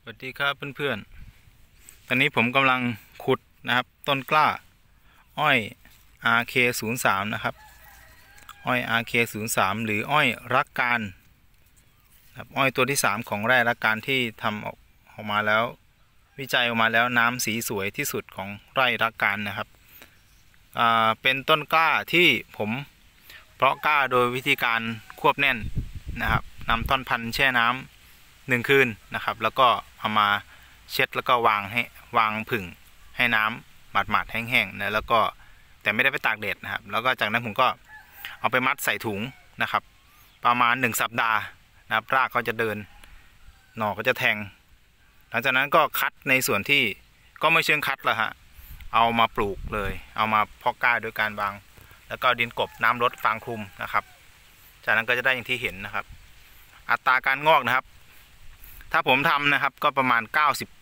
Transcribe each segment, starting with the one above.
วัสดีครับเพื่อนๆตอนนี้ผมกำลังขุดนะครับต้นกล้าอ้อย RK03 นะครับอ้อย RK03 หรืออ้อยรักการครับอ้อยตัวที่3ของไร่รักการที่ทำออกมาแล้ววิจัยออกมาแล้วน้ำสีสวยที่สุดของไร่รักการนะครับเป็นต้นกล้าที่ผมเพาะกล้าโดยวิธีการควบแน่นนะครับนำท่อนพันธุ์แช่น้ำ1 คืนนะครับแล้วก็เอามาเช็ดแล้วก็วางผึ่งให้น้ำหมาดๆแห้งๆนะแล้วก็แต่ไม่ได้ไปตากแดดนะครับแล้วก็จากนั้นผมก็เอาไปมัดใส่ถุงนะครับประมาณ1 สัปดาห์นะครับรากก็จะเดินหน่อก็จะแทงหลังจากนั้นก็คัดในส่วนที่ก็ไม่เชิงคัดละฮะเอามาปลูกเลยเอามาเพาะกล้าโดยการวางแล้วก็ดินกบน้ำลดฟางคลุมนะครับจากนั้นก็จะได้อย่างที่เห็นนะครับอัตราการงอกนะครับถ้าผมทำนะครับก็ประมาณ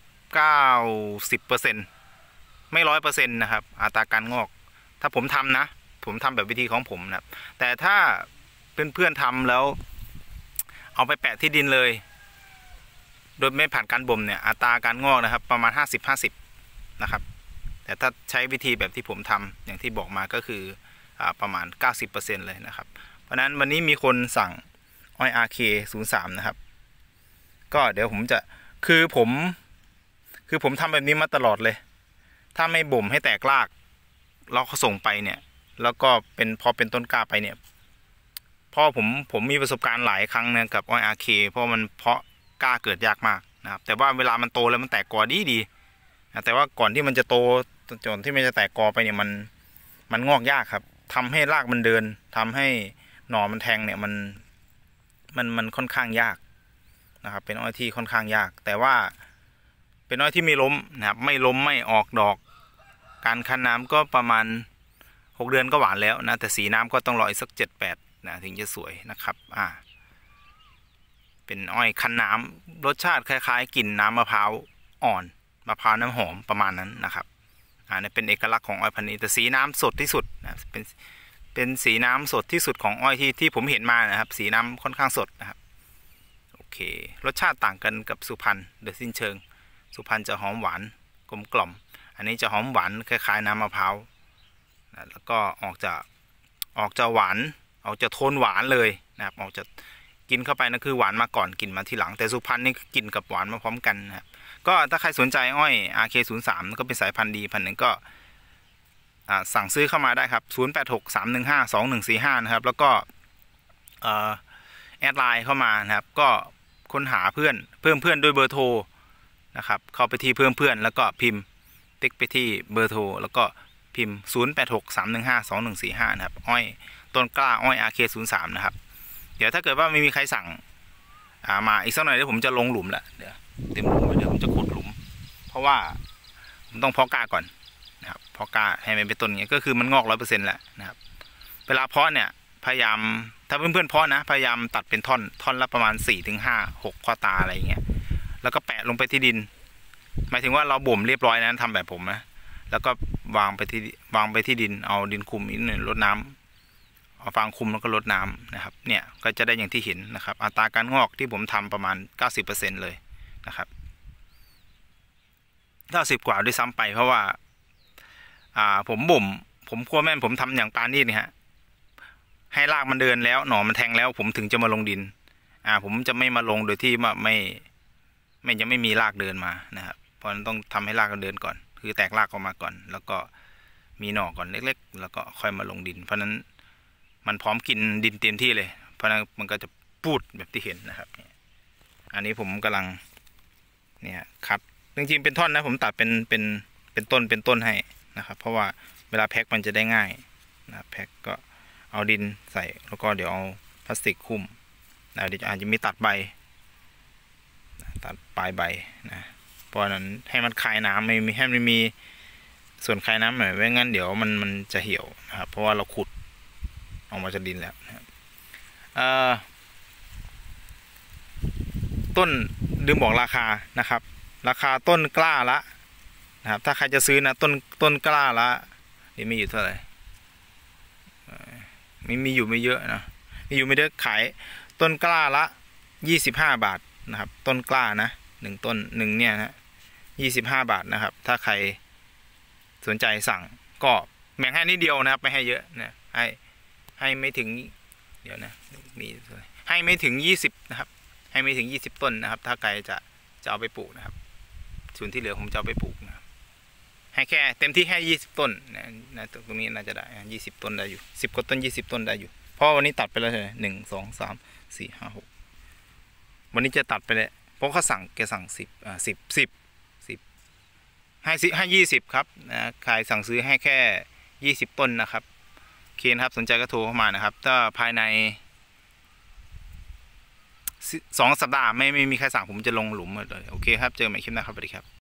90%ไม่100%นะครับอัตราการงอกถ้าผมทำนะผมทำแบบวิธีของผมนะครับแต่ถ้าเพื่อนๆทำแล้วเอาไปแปะที่ดินเลยโดยไม่ผ่านการบ่มเนี่ยอัตราการงอกนะครับประมาณ50-50นะครับแต่ถ้าใช้วิธีแบบที่ผมทำอย่างที่บอกมาก็คือประมาณ90%เลยนะครับเพราะนั้นวันนี้มีคนสั่งอ้อย RK03 นะครับก็เดี๋ยวผมจะคือผมทำแบบนี้มาตลอดเลยถ้าไม่บ่มให้แตกรากเราส่งไปเนี่ยแล้วก็พอเป็นต้นกล้าไปเนี่ยเพราะผมมีประสบการณ์หลายครั้งนะกับอ้อย RK เพราะมันเพาะกล้าเกิดยากมากนะครับแต่ว่าเวลามันโตแล้วมันแตกกอดีนะแต่ว่าก่อนที่มันจะโตจนที่มันจะแตกกอไปเนี่ยมันงอกยากครับทำให้รากมันเดินทำให้หน่อมันแทงเนี่ยมันค่อนข้างยากนะครับเป็นอ้อยที่ค่อนข้างยากแต่ว่าเป็นอ้อยที่ไม่ล้มนะครับไม่ล้มไม่ออกดอกการคั้นน้ำก็ประมาณ6 เดือนก็หวานแล้วนะแต่สีน้ำก็ต้องรออีกสัก7-8นะถึงจะสวยนะครับเป็นอ้อยคั้นน้ำรสชาติคล้ายๆกลิ่นน้ำมะพร้าวอ่อนมะพร้าวน้ำหอมประมาณนั้นนะครับนี่เป็นเอกลักษณ์ของอ้อยพันธุ์นี้แต่สีน้ำสดที่สุดนะเป็นสีน้ำสดที่สุดของอ้อยที่ผมเห็นมานะครับสีน้ำค่อนข้างสดนะครับโอเครสชาติต่างกันกับสุพรรณโดยสิ้นเชิงสุพรรณจะหอมหวานกลมกล่อมอันนี้จะหอมหวานคล้ายๆน้ำมะพร้าวแล้วก็ออกจะหวานออกจะโทนหวานเลยนะครับออกจะกินเข้าไปนั่นคือหวานมาก่อนกินมาทีหลังแต่สุพรรณนี่กินกับหวานมาพร้อมกันนะครับก็ถ้าใครสนใจอ้อย RK03 ก็เป็นสายพันธุ์ดีพันธุ์หนึ่งก็สั่งซื้อเข้ามาได้ครับ0863152145นะครับแล้วก็แอดไลน์เข้ามานะครับก็ค้นหาเพิ่มเพื่อนด้วยเบอร์โทรนะครับเข้าไปที่เพิ่มเพื่อนแล้วก็พิมพ์ติ๊กไปที่เบอร์โทรแล้วก็พิมพ์0863152145นะครับอ้อยต้นกล้าอ้อย RK03 นะครับเดี๋ยวถ้าเกิดว่าไม่มีใครสั่งมาอีกสักหน่อยเดี๋ยวผมจะลงหลุมละเดี๋ยวเต็มหลุมเดี๋ยวผมจะขุดหลุมเพราะว่าผมต้องเพาะกล้าก่อนนะครับเพาะกล้าให้มันเป็นต้นอย่างนี้ก็คือมันงอก100%แหละนะครับเวลาเพาะเนี่ยพยายามถ้าเพื่อนๆเพาะนะพยายามตัดเป็นท่อนละประมาณ4-5-6ข้อตาอะไรอย่างเงี้ยแล้วก็แปะลงไปที่ดินหมายถึงว่าเราบ่มเรียบร้อยนะทำแบบผมนะแล้วก็วางไปที่ดินเอาดินคุมนิดหน่อยรดน้ำเอาฟางคุมแล้วก็รดน้ำนะครับเนี่ยก็จะได้อย่างที่เห็นนะครับอัตราการงอกที่ผมทำประมาณ90%เลยนะครับ90 กว่าด้วยซ้ำไปเพราะว่าผมบ่มผมคั่วแม่นผมทำอย่างปานี่นี่ฮะให้รากมันเดินแล้วหน่อมันแทงแล้วผมถึงจะมาลงดินผมจะไม่มาลงโดยที่ไม่ยังไม่มีรากเดินมานะครับเพราะนั้นต้องทำให้รากมันเดินก่อนคือแตกรากออกมาก่อนแล้วก็มีหน่อก่อนเล็กๆแล้วก็ค่อยมาลงดินเพราะนั้นมันพร้อมกินดินเต็มที่เลยเพราะนั้นมันก็จะปูดแบบที่เห็นนะครับอันนี้ผมกำลังเนี่ยคัดจริงๆเป็นท่อนนะผมตัดเป็นต้นให้นะครับเพราะว่าเวลาแพ็คมันจะได้ง่ายนะแพ็คก็เอาดินใส่แล้วก็เดี๋ยวเอาพลาสติกคุ้มเดี๋ยวอาจจะมีตัดใบตัดปลายใบนะเพราะนั้นให้มันคายน้ำไม่ให้มันมีส่วนคายน้ำหน่อยไม่งั้นเดี๋ยวมันจะเหี่ยวนะครับเพราะว่าเราขุดออกมาจากดินแล้วนะครับต้นลืมบอกราคานะครับราคาต้นกล้าละนะครับถ้าใครจะซื้อนะต้นกล้าละนี่มีอยู่เท่าไหร่มีอยู่ไม่เยอะนะมีอยู่ไม่เยอะขายต้นกล้าละ25 บาทนะครับต้นกล้านะ 1 ต้น1เนี่ยนะ25 บาทนะครับถ้าใครสนใจสั่งก็แบ่งให้นิดเดียวนะครับไม่ให้เยอะนะให้ไม่ถึงเดี๋ยวนะมีให้ไม่ถึง20นะครับให้ไม่ถึง20 ต้นนะครับถ้าใครจะเอาไปปลูกนะครับส่วนที่เหลือผมจะเอาไปปลูกนะครับให้แค่เต็มที่ให้20 ต้นนะตรงนี้น่าจะได้20 ต้นได้อยู่10 กว่าต้น20 ต้นได้อยู่เพราะวันนี้ตัดไปแล้วใช่ไหม1 2 3 4 5 6วันนี้จะตัดไปเลยเพราะเขาสั่งแกสั่ง10ให้20ครับนะใครสั่งซื้อให้แค่20 ต้นนะครับโอเคนะครับสนใจก็โทรเข้ามานะครับถ้าภายใน2 สัปดาห์ไม่มีใครสั่งผมจะลงหลุมเลยโอเคครับเจอกันใหม่คลิปหน้าครับสวัสดีครับ